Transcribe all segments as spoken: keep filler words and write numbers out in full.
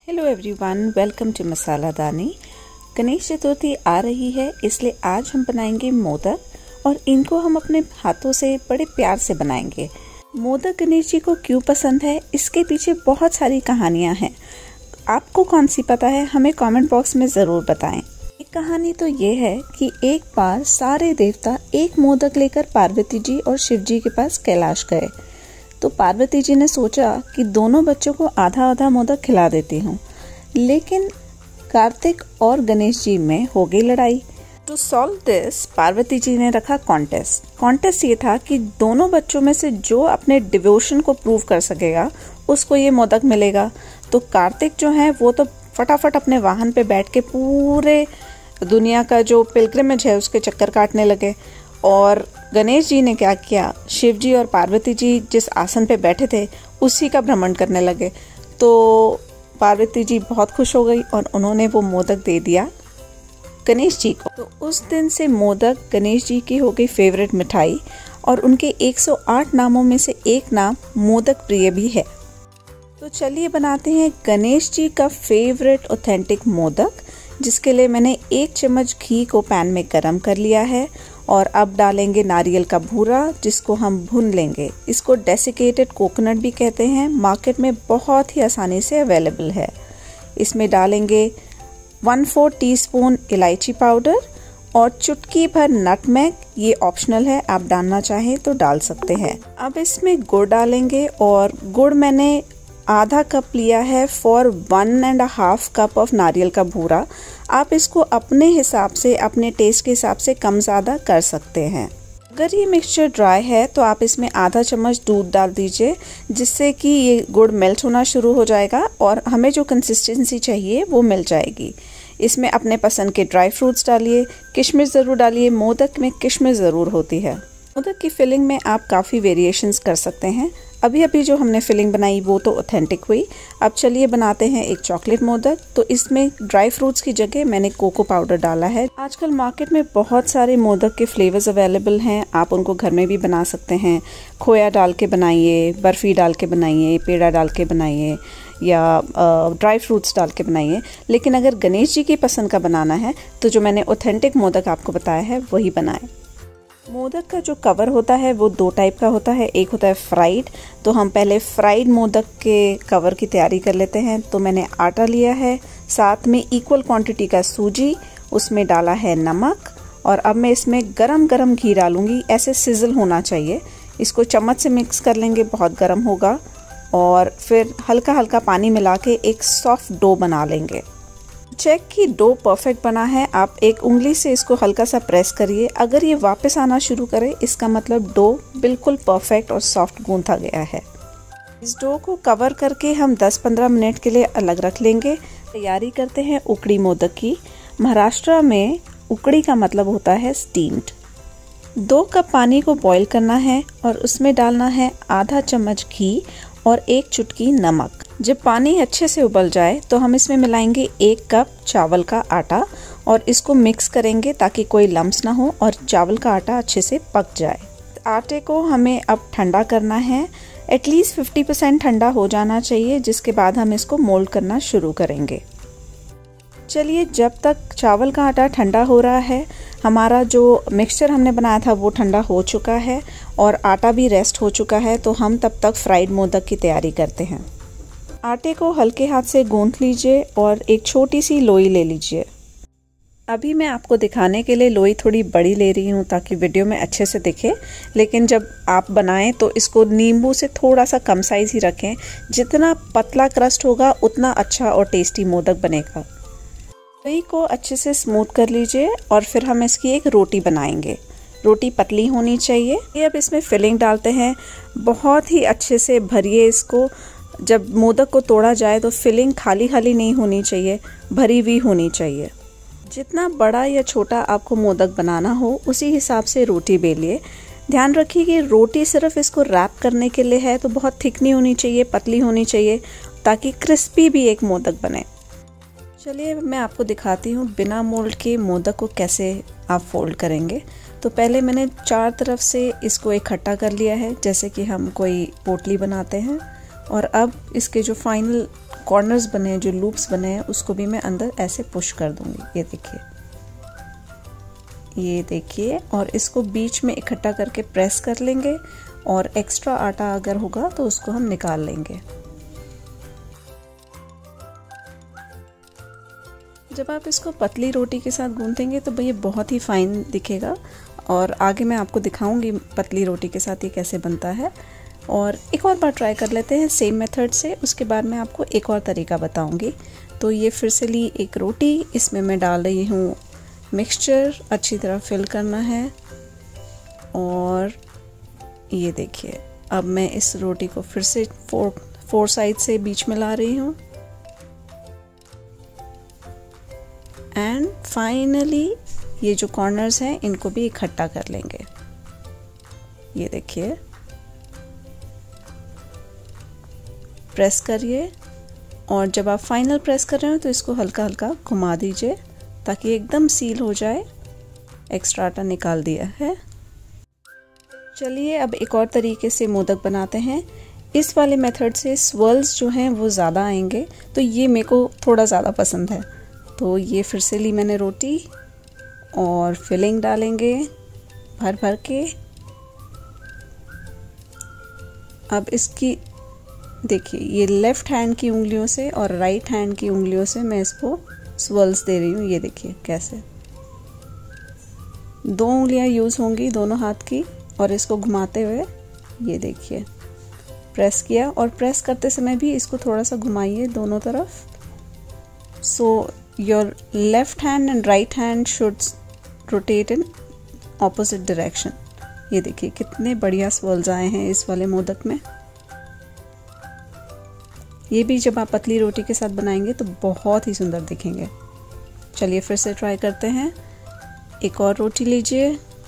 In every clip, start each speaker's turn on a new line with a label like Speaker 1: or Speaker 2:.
Speaker 1: Hello everyone, welcome to Masala Dani. Ganesh चतुर्थी आ रही है, इसलिए आज हम बनाएंगे मोदक और इनको हम अपने हाथों से बड़े प्यार से बनाएंगे। मोदक गणेश जी को क्यों पसंद है, इसके पीछे बहुत सारी कहानियां हैं। आपको कौन सी पता है, हमें कमेंट बॉक्स में ज़रूर बताएं। एक कहानी तो ये है कि एक बार सारे देवता एक मोदक लेकर पार्वती जी और शिव जी के पास कैलाश गए। तो पार्वती जी ने सोचा कि दोनों बच्चों को आधा आधा मोदक खिला देती हूँ, लेकिन कार्तिक और गणेश जी में हो गई लड़ाई। To solve this, Parvati ji ने रखा कॉन्टेस्ट। कॉन्टेस्ट ये था कि दोनों बच्चों में से जो अपने डिवोशन को प्रूव कर सकेगा उसको ये मोदक मिलेगा। तो कार्तिक जो है वो तो फटाफट अपने वाहन पे बैठ के पूरे दुनिया का जो पिलग्रिमेज है उसके चक्कर काटने लगे। और गणेश जी ने क्या किया, शिव जी और पार्वती जी जिस आसन पे बैठे थे उसी का भ्रमण करने लगे। तो पार्वती जी बहुत खुश हो गई और उन्होंने वो मोदक दे दिया गणेश जी को। तो उस दिन से मोदक गणेश जी की हो गई फेवरेट मिठाई और उनके एक सौ आठ नामों में से एक नाम मोदक प्रिय भी है। तो चलिए बनाते हैं गणेश जी का फेवरेट ऑथेंटिक मोदक, जिसके लिए मैंने एक चम्मच घी को पैन में गरम कर लिया है और अब डालेंगे नारियल का भूरा, जिसको हम भून लेंगे। इसको डेसिकेटेड कोकोनट भी कहते हैं, मार्केट में बहुत ही आसानी से अवेलेबल है। इसमें डालेंगे वन फोर टीस्पून इलायची पाउडर और चुटकी भर नटमेग। ये ऑप्शनल है, आप डालना चाहें तो डाल सकते हैं। अब इसमें गुड़ डालेंगे और गुड़ मैंने आधा कप लिया है for one and half cup of नारियल का भूरा। आप इसको अपने हिसाब से, अपने टेस्ट के हिसाब से कम ज़्यादा कर सकते हैं। अगर ये मिक्सचर ड्राई है तो आप इसमें आधा चम्मच दूध डाल दीजिए, जिससे कि ये गुड़ मेल्ट होना शुरू हो जाएगा और हमें जो कंसिस्टेंसी चाहिए वो मिल जाएगी। इसमें अपने पसंद के ड्राई फ्रूट्स डालिए, किशमिश ज़रूर डालिए, मोदक में किशमिश ज़रूर होती है। मोदक की फिलिंग में आप काफ़ी वेरिएशंस कर सकते हैं। अभी अभी जो हमने फिलिंग बनाई वो तो ऑथेंटिक हुई। अब चलिए बनाते हैं एक चॉकलेट मोदक। तो इसमें ड्राई फ्रूट्स की जगह मैंने कोको पाउडर डाला है। आजकल मार्केट में बहुत सारे मोदक के फ्लेवर्स अवेलेबल हैं, आप उनको घर में भी बना सकते हैं। खोया डाल के बनाइए, बर्फ़ी डाल के बनाइए, पेड़ा डाल के बनाइए या ड्राई फ्रूट्स डाल के बनाइए। लेकिन अगर गणेश जी की पसंद का बनाना है तो जो मैंने ऑथेंटिक मोदक आपको बताया है वही बनाएं। मोदक का जो कवर होता है वो दो टाइप का होता है। एक होता है फ्राइड, तो हम पहले फ्राइड मोदक के कवर की तैयारी कर लेते हैं। तो मैंने आटा लिया है, साथ में इक्वल क्वांटिटी का सूजी, उसमें डाला है नमक और अब मैं इसमें गरम गरम घी डालूंगी। ऐसे सिजल होना चाहिए। इसको चम्मच से मिक्स कर लेंगे, बहुत गरम होगा। और फिर हल्का हल्का पानी मिला के एक सॉफ्ट डो बना लेंगे। चेक कि डो परफेक्ट बना है, आप एक उंगली से इसको हल्का सा प्रेस करिए। अगर ये वापस आना शुरू करे इसका मतलब डो बिल्कुल परफेक्ट और सॉफ्ट गूंथा गया है। इस डो को कवर करके हम दस पंद्रह मिनट के लिए अलग रख लेंगे। तैयारी करते हैं उकड़ी मोदक की। महाराष्ट्र में उकड़ी का मतलब होता है स्टीम्ड। दो कप पानी को बॉईल करना है और उसमें डालना है आधा चम्मच घी और एक चुटकी नमक। जब पानी अच्छे से उबल जाए तो हम इसमें मिलाएंगे एक कप चावल का आटा और इसको मिक्स करेंगे ताकि कोई लम्स ना हो और चावल का आटा अच्छे से पक जाए। आटे को हमें अब ठंडा करना है, एटलीस्ट फिफ्टी परसेंट ठंडा हो जाना चाहिए, जिसके बाद हम इसको मोल्ड करना शुरू करेंगे। चलिए, जब तक चावल का आटा ठंडा हो रहा है, हमारा जो मिक्सचर हमने बनाया था वो ठंडा हो चुका है और आटा भी रेस्ट हो चुका है। तो हम तब तक फ्राइड मोदक की तैयारी करते हैं। आटे को हल्के हाथ से गूंथ लीजिए और एक छोटी सी लोई ले लीजिए। अभी मैं आपको दिखाने के लिए लोई थोड़ी बड़ी ले रही हूँ ताकि वीडियो में अच्छे से दिखे, लेकिन जब आप बनाएं तो इसको नींबू से थोड़ा सा कम साइज ही रखें। जितना पतला क्रस्ट होगा उतना अच्छा और टेस्टी मोदक बनेगा। लोई को अच्छे से स्मूथ कर लीजिए और फिर हम इसकी एक रोटी बनाएंगे। रोटी पतली होनी चाहिए। ये अब इसमें फिलिंग डालते हैं, बहुत ही अच्छे से भरिए इसको। जब मोदक को तोड़ा जाए तो फिलिंग खाली खाली नहीं होनी चाहिए, भरी हुई होनी चाहिए। जितना बड़ा या छोटा आपको मोदक बनाना हो उसी हिसाब से रोटी बेलिए। ध्यान रखिए कि रोटी सिर्फ इसको रैप करने के लिए है, तो बहुत थिक नहीं होनी चाहिए, पतली होनी चाहिए, ताकि क्रिस्पी भी एक मोदक बने। चलिए मैं आपको दिखाती हूँ बिना मोल्ड के मोदक को कैसे आप फोल्ड करेंगे। तो पहले मैंने चार तरफ से इसको इकट्ठा कर लिया है, जैसे कि हम कोई पोटली बनाते हैं। और अब इसके जो फाइनल कॉर्नर्स बने हैं, जो लूप्स बने हैं, उसको भी मैं अंदर ऐसे पुश कर दूंगी। ये देखिए, ये देखिए, और इसको बीच में इकट्ठा करके प्रेस कर लेंगे और एक्स्ट्रा आटा अगर होगा तो उसको हम निकाल लेंगे। जब आप इसको पतली रोटी के साथ गूंथेंगे तो ये बहुत ही फाइन दिखेगा, और आगे मैं आपको दिखाऊंगी पतली रोटी के साथ ये कैसे बनता है। और एक और बार ट्राई कर लेते हैं सेम मेथड से, उसके बाद मैं आपको एक और तरीका बताऊंगी। तो ये फिर से ली एक रोटी, इसमें मैं डाल रही हूँ मिक्सचर, अच्छी तरह फिल करना है। और ये देखिए, अब मैं इस रोटी को फिर से फोर फोर साइड से बीच में ला रही हूँ। एंड फाइनली ये जो कॉर्नर्स हैं इनको भी इकट्ठा कर लेंगे। ये देखिए, प्रेस करिए, और जब आप फाइनल प्रेस कर रहे हो तो इसको हल्का हल्का घुमा दीजिए ताकि एकदम सील हो जाए। एक्स्ट्रा आटा निकाल दिया है। चलिए अब एक और तरीके से मोदक बनाते हैं। इस वाले मेथड से स्वर्ल्स जो हैं वो ज़्यादा आएंगे, तो ये मेरे को थोड़ा ज़्यादा पसंद है। तो ये फिर से ली मैंने रोटी, और फिलिंग डालेंगे भर भर के। अब इसकी देखिए, ये लेफ़्ट हैंड की उंगलियों से और राइट हैंड की उंगलियों से मैं इसको स्वर्ल्स दे रही हूँ। ये देखिए कैसे, दो उंगलियां यूज़ होंगी दोनों हाथ की, और इसको घुमाते हुए ये देखिए प्रेस किया, और प्रेस करते समय भी इसको थोड़ा सा घुमाइए दोनों तरफ। So your left hand and right hand should rotate in opposite direction. ये देखिए कितने बढ़िया स्वर्ल्स आए हैं इस वाले मोदक में। ये भी जब आप पतली रोटी के साथ बनाएंगे तो बहुत ही सुंदर दिखेंगे। चलिए फिर से ट्राई करते हैं। एक और रोटी लीजिए,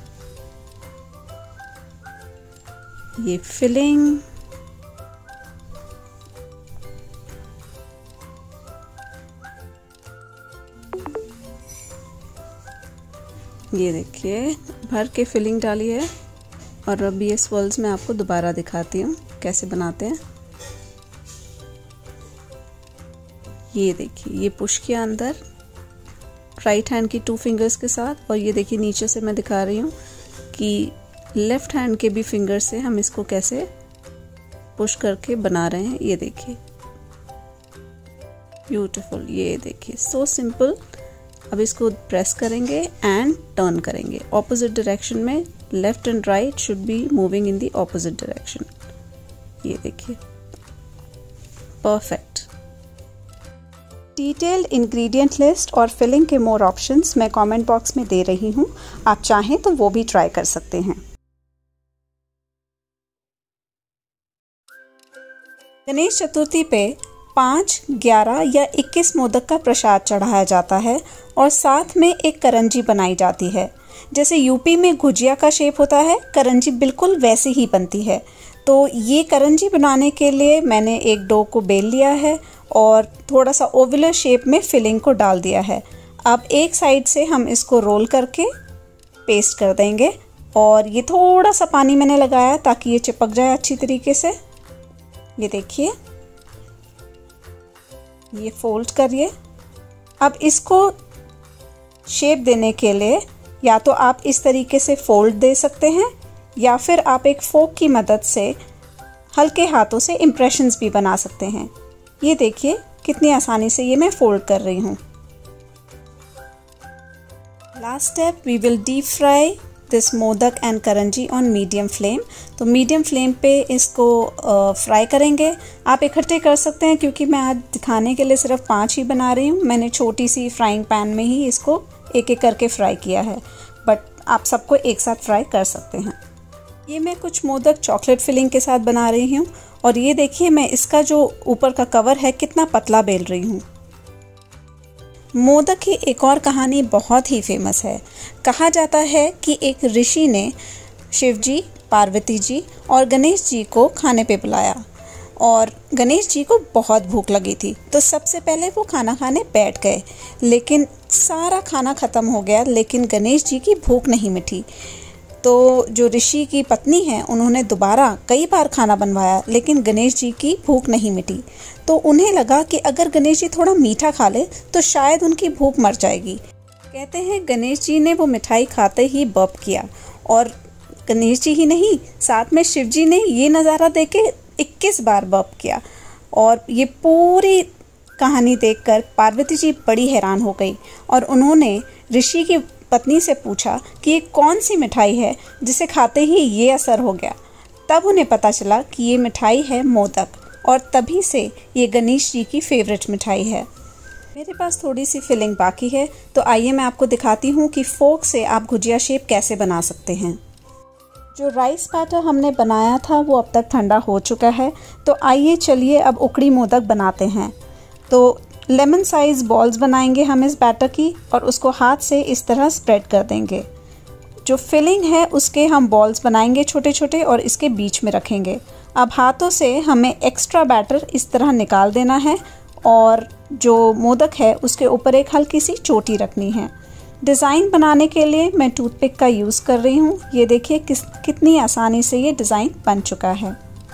Speaker 1: ये फिलिंग, ये देखिए भर के फिलिंग डाली है। और अब ये स्वर्ल्स मैं आपको दोबारा दिखाती हूँ कैसे बनाते हैं। ये देखिए, ये पुश किया अंदर राइट हैंड की टू फिंगर्स के साथ, और ये देखिए नीचे से मैं दिखा रही हूँ कि लेफ्ट हैंड के भी फिंगर से हम इसको कैसे पुश करके बना रहे हैं। ये देखिए ब्यूटीफुल, ये देखिए सो सिंपल। अब इसको प्रेस करेंगे एंड टर्न करेंगे ऑपोजिट डायरेक्शन में। Left and right should be moving in the opposite direction. ये देखिए परफेक्ट। डिटेल्ड इंग्रेडिएंट लिस्ट और फिलिंग के मोर ऑप्शंस मैं कमेंट बॉक्स में दे रही हूँ, आप चाहें तो वो भी ट्राई कर सकते हैं। गणेश चतुर्थी पे पाँच, ग्यारह या इक्कीस मोदक का प्रसाद चढ़ाया जाता है, और साथ में एक करंजी बनाई जाती है। जैसे यूपी में गुजिया का शेप होता है, करंजी बिल्कुल वैसे ही बनती है। तो ये करंजी बनाने के लिए मैंने एक डो को बेल लिया है और थोड़ा सा ओवलर शेप में फिलिंग को डाल दिया है। अब एक साइड से हम इसको रोल करके पेस्ट कर देंगे, और ये थोड़ा सा पानी मैंने लगाया ताकि ये चिपक जाए अच्छी तरीके से। ये देखिए, ये फोल्ड करिए। अब इसको शेप देने के लिए या तो आप इस तरीके से फोल्ड दे सकते हैं, या फिर आप एक फोक की मदद से हल्के हाथों से इम्प्रेशंस भी बना सकते हैं। ये देखिए कितनी आसानी से ये मैं फोल्ड कर रही हूँ। Last step, we will deep fry this modak and karanji on medium flame. तो मीडियम फ्लेम पे इसको फ्राई करेंगे। आप इकट्ठे कर सकते हैं, क्योंकि मैं आज दिखाने के लिए सिर्फ पाँच ही बना रही हूँ। मैंने छोटी सी फ्राइंग पैन में ही इसको एक एक करके फ्राई किया है, बट आप सबको एक साथ फ्राई कर सकते हैं। ये मैं कुछ मोदक चॉकलेट फिलिंग के साथ बना रही हूँ, और ये देखिए मैं इसका जो ऊपर का कवर है कितना पतला बेल रही हूँ। मोदक की एक और कहानी बहुत ही फेमस है। कहा जाता है कि एक ऋषि ने शिव जी, पार्वती जी और गणेश जी को खाने पे बुलाया, और गणेश जी को बहुत भूख लगी थी। तो सबसे पहले वो खाना खाने बैठ गए, लेकिन सारा खाना ख़त्म हो गया, लेकिन गणेश जी की भूख नहीं मिटी। तो जो ऋषि की पत्नी है उन्होंने दोबारा कई बार खाना बनवाया, लेकिन गणेश जी की भूख नहीं मिटी। तो उन्हें लगा कि अगर गणेश जी थोड़ा मीठा खा ले तो शायद उनकी भूख मर जाएगी। कहते हैं गणेश जी ने वो मिठाई खाते ही बर्प किया, और गणेश जी ही नहीं, साथ में शिव जी ने ये नज़ारा देख के इक्कीस बार बर्प किया। और ये पूरी कहानी देखकर पार्वती जी बड़ी हैरान हो गई और उन्होंने ऋषि की पत्नी से पूछा कि ये कौन सी मिठाई है जिसे खाते ही ये असर हो गया। तब उन्हें पता चला कि ये मिठाई है मोदक, और तभी से ये गणेश जी की फेवरेट मिठाई है। मेरे पास थोड़ी सी फिलिंग बाकी है, तो आइए मैं आपको दिखाती हूँ कि फोक से आप गुजिया शेप कैसे बना सकते हैं। जो राइस बैटर हमने बनाया था वो अब तक ठंडा हो चुका है, तो आइए चलिए अब उकड़ी मोदक बनाते हैं। तो लेमन साइज बॉल्स बनाएंगे हम इस बैटर की, और उसको हाथ से इस तरह स्प्रेड कर देंगे। जो फिलिंग है उसके हम बॉल्स बनाएंगे छोटे छोटे और इसके बीच में रखेंगे। अब हाथों से हमें एक्स्ट्रा बैटर इस तरह निकाल देना है, और जो मोदक है उसके ऊपर एक हल्की सी चोटी रखनी है। डिज़ाइन बनाने के लिए मैं टूथपिक का यूज़ कर रही हूँ। ये देखिए किस कितनी आसानी से ये डिज़ाइन बन चुका है।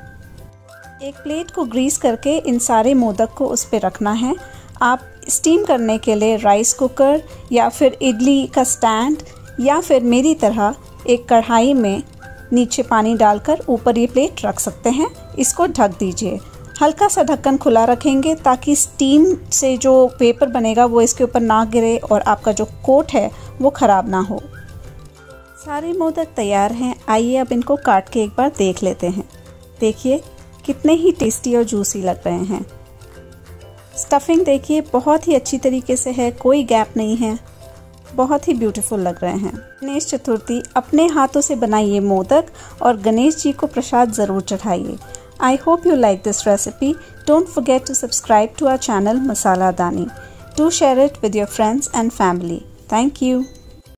Speaker 1: एक प्लेट को ग्रीस करके इन सारे मोदक को उस पर रखना है। आप स्टीम करने के लिए राइस कुकर या फिर इडली का स्टैंड या फिर मेरी तरह एक कढ़ाई में नीचे पानी डालकर ऊपर ये प्लेट रख सकते हैं। इसको ढक दीजिए। हल्का सा ढक्कन खुला रखेंगे ताकि स्टीम से जो वेपर बनेगा वो इसके ऊपर ना गिरे और आपका जो कोट है वो ख़राब ना हो। सारे मोदक तैयार हैं। आइए अब इनको काट के एक बार देख लेते हैं। देखिए कितने ही टेस्टी और जूसी लग रहे हैं। स्टफिंग देखिए बहुत ही अच्छी तरीके से है, कोई गैप नहीं है, बहुत ही ब्यूटीफुल लग रहे हैं। गणेश चतुर्थी अपने हाथों से बनाइए मोदक और गणेश जी को प्रसाद ज़रूर चढ़ाइए। I hope you like this recipe. Don't forget to subscribe to our channel Masala Dani. Do share it with your friends and family. Thank you.